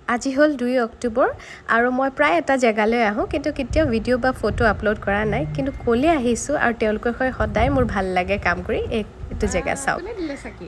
আজি হল 2 অক্টোবৰ আৰু মই প্ৰায় এটা জেগালৈ আহো কিন্তু কেতিয়াও ভিডিও বা ফটো আপলোড কৰা নাই কিন্তু কলে আহিছো আৰু তেওঁলোকৰ হৈ সদায় মোৰ ভাল লাগে কাম কৰি এইটো জেগা চাও কোনে দিলে সাকি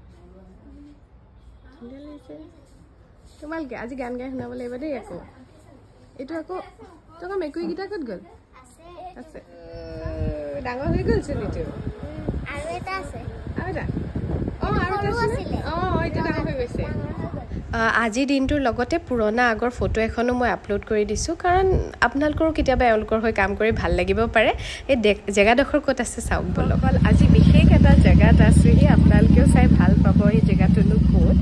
তোমালকে আজি গান গাই শুনাব লাগিব দেই আকৌ এটো আকৌ তোকা মেকুই গিটা কত গল আছে ডাঙৰ হৈ গল চলিটো আৰু এটা আছে আৰু এটা আৰু এটা আছে এটা ডাঙৰ হৈ গৈছে আজি দিনটোৰ লগতে পুৰণা আগৰ ফটো এখনো মই আপলোড কৰি দিছো কাৰণ আপোনালোকৰ কিতাবা এওলকৰ হৈ কাম কৰি ভাল লাগিব পাৰে এই জেগাডখৰ কত আছে চাওক বলক আজি বিশেষ এটা জেগাত আছে হি আপোনালোকেও চাই ভাল পাব এই জেগাটোনো কোত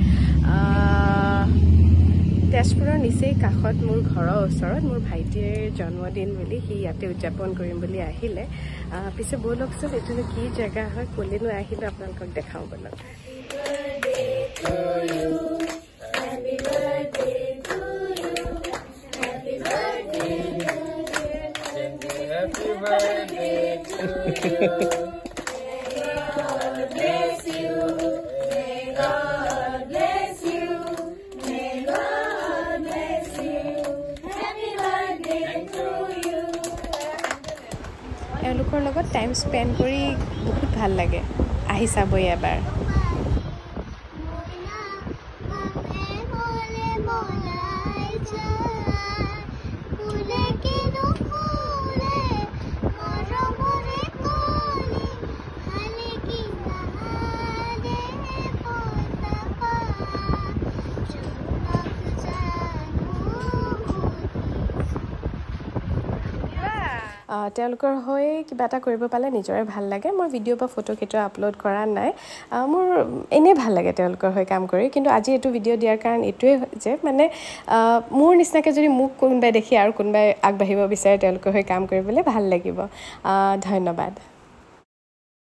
তেজপুৰৰ নিচেই কাখত মোৰ ঘৰৰ ওচৰত মোৰ ভাইটিৰ জন্মদিন বুলি হি ইয়াতে উদযাপন কৰিম বুলি আহিলে পিছে বলকচোন এটো কি জেগা হয় কলিনো আহিলে আপোনালোকক দেখাও বলক এওঁলোকৰ লগত টাইম স্পেন্ড কৰি বহুত ভাল লাগে আহি চাবই এবাৰ তেওঁলোকৰ হৈ কিবা এটা কৰিব পালে নিজৰে ভাল লাগে মই ভিডিও বা ফটো কেতিয়াও আপলোড কৰা নাই মোৰ এনে ভাল লাগে তেওঁলোকৰ হৈ কাম কৰি কিন্তু আজি এটো ভিডিও দিয়াৰ কাৰণ এটোৱে যে মানে মোৰ নিচিনাকে যদি মোক কোনবাই দেখি আৰু কোনবাই আগবাঢ়িব বিচাৰে তেওঁলোকৰ হৈ কাম কৰিবলৈ ভাল লাগিব ধন্যবাদ